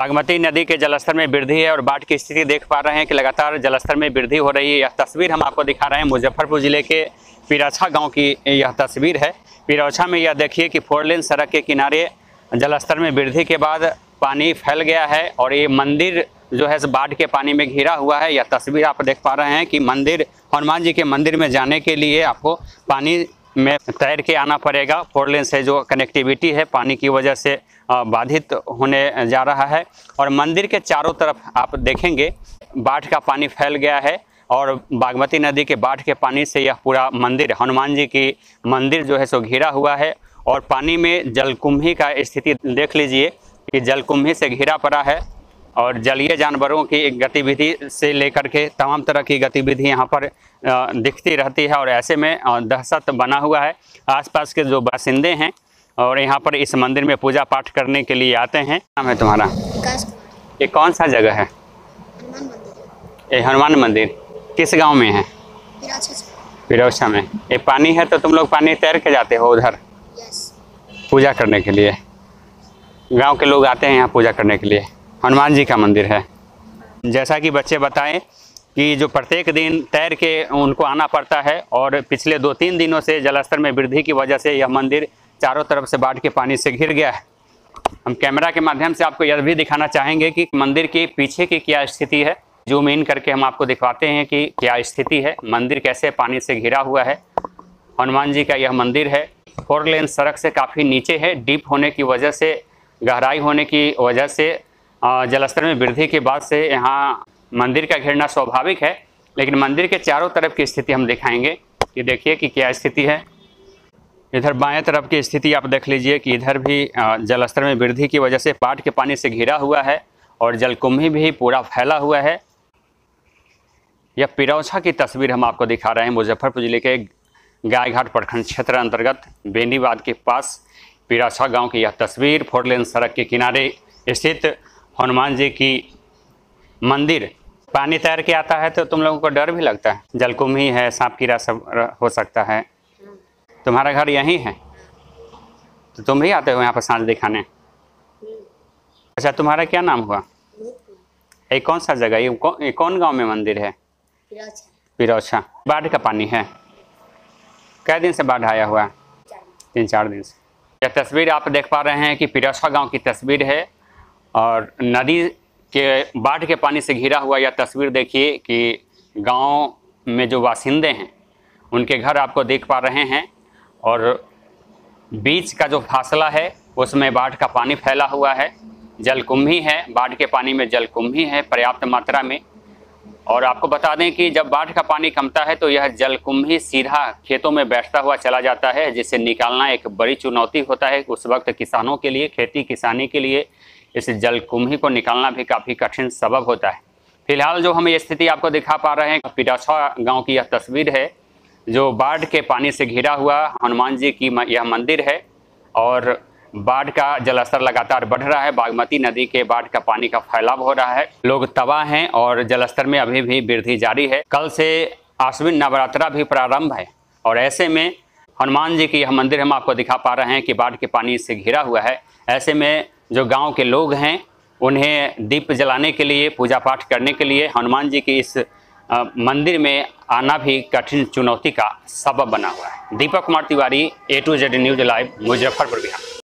बागमती नदी के जलस्तर में वृद्धि है और बाढ़ की स्थिति देख पा रहे हैं कि लगातार जलस्तर में वृद्धि हो रही है। यह तस्वीर हम आपको दिखा रहे हैं मुजफ्फरपुर जिले के पिरौछा गांव की यह तस्वीर है। पिरौछा में यह देखिए कि 4 लेन सड़क के किनारे जलस्तर में वृद्धि के बाद पानी फैल गया है और ये मंदिर जो है बाढ़ के पानी में घिरा हुआ है। यह तस्वीर आप देख पा रहे हैं कि मंदिर हनुमान जी के मंदिर में जाने के लिए आपको पानी में तैर के आना पड़ेगा। 4 लेन से जो कनेक्टिविटी है पानी की वजह से बाधित होने जा रहा है और मंदिर के चारों तरफ आप देखेंगे बाढ़ का पानी फैल गया है और बागमती नदी के बाढ़ के पानी से यह पूरा मंदिर हनुमान जी की मंदिर जो है सो घिरा हुआ है और पानी में जलकुंभी का स्थिति देख लीजिए कि जलकुंभी से घिरा पड़ा है और जलीय जानवरों की गतिविधि से लेकर के तमाम तरह की गतिविधि यहाँ पर दिखती रहती है और ऐसे में दहशत बना हुआ है। आसपास के जो बासिंदे हैं और यहाँ पर इस मंदिर में पूजा पाठ करने के लिए आते हैं। नाम है तुम्हारा? ये कौन सा जगह है? ये हनुमान मंदिर किस गांव में है? पिरौछा में। ये पानी है तो तुम लोग पानी तैर के जाते हो उधर पूजा करने के लिए? गांव के लोग आते हैं यहाँ पूजा करने के लिए। हनुमान जी का मंदिर है। जैसा कि बच्चे बताएं कि जो प्रत्येक दिन तैर के उनको आना पड़ता है और पिछले 2-3 दिनों से जलस्तर में वृद्धि की वजह से यह मंदिर चारों तरफ से बाढ़ के पानी से घिर गया है। हम कैमरा के माध्यम से आपको यह भी दिखाना चाहेंगे कि मंदिर के पीछे की क्या स्थिति है। जूम इन करके हम आपको दिखाते हैं कि क्या स्थिति है, मंदिर कैसे पानी से घिरा हुआ है। हनुमान जी का यह मंदिर है। 4 लेन सड़क से काफ़ी नीचे है। डीप होने की वजह से, गहराई होने की वजह से, जलस्तर में वृद्धि के बाद से यहाँ मंदिर का घिरना स्वाभाविक है। लेकिन मंदिर के चारों तरफ की स्थिति हम दिखाएंगे कि देखिए कि क्या स्थिति है। इधर बाएं तरफ की स्थिति आप देख लीजिए कि इधर भी जलस्तर में वृद्धि की वजह से बाढ़ के पानी से घिरा हुआ है और जलकुंभी भी पूरा फैला हुआ है। यह पिरौछा की तस्वीर हम आपको दिखा रहे हैं। मुजफ्फरपुर जिले के गायघाट प्रखंड क्षेत्र अंतर्गत बेनीबाद के पास पिरौछा गाँव की यह तस्वीर। 4 लेन सड़क के किनारे स्थित हनुमान जी की मंदिर। पानी तैर के आता है तो तुम लोगों को डर भी लगता है? जलकुंभी है, सांप कीड़ा सब हो सकता है। तुम्हारा घर यहीं है तो तुम भी आते हो यहाँ पर सांझ दिखाने? अच्छा, तुम्हारा क्या नाम हुआ? ये कौन सा जगह, ये कौन गांव में मंदिर है? पिरौछा। बाढ़ का पानी है? कै दिन से बाढ़ आया हुआ है? 3-4 दिन से। यह तस्वीर आप देख पा रहे हैं कि पिरौछा गांव की तस्वीर है और नदी के बाढ़ के पानी से घिरा हुआ यह तस्वीर देखिए कि गांव में जो बासिंदे हैं उनके घर आपको देख पा रहे हैं और बीच का जो फासला है उसमें बाढ़ का पानी फैला हुआ है। जलकुंभी है, बाढ़ के पानी में जलकुंभी है पर्याप्त मात्रा में। और आपको बता दें कि जब बाढ़ का पानी कमता है तो यह जलकुंभी सीधा खेतों में बैठता हुआ चला जाता है, जिसे निकालना एक बड़ी चुनौती होता है उस वक्त किसानों के लिए। खेती किसानी के लिए इस जलकुंभी को निकालना भी काफ़ी कठिन सबब होता है। फिलहाल जो हम ये स्थिति आपको दिखा पा रहे हैं पिरौछा गांव की यह तस्वीर है जो बाढ़ के पानी से घिरा हुआ हनुमान जी की यह मंदिर है और बाढ़ का जलस्तर लगातार बढ़ रहा है। बागमती नदी के बाढ़ का पानी का फैलाव हो रहा है। लोग तबाह हैं और जलस्तर में अभी भी वृद्धि जारी है। कल से आश्विन नवरात्रा भी प्रारंभ है और ऐसे में हनुमान जी की यह मंदिर हम आपको दिखा पा रहे हैं कि बाढ़ के पानी से घिरा हुआ है। ऐसे में जो गांव के लोग हैं उन्हें दीप जलाने के लिए, पूजा पाठ करने के लिए हनुमान जी की इस मंदिर में आना भी कठिन चुनौती का सबब बना हुआ है। Deepak Kumar Tiwari, A to Z news live, Muzaffarpur Bihar.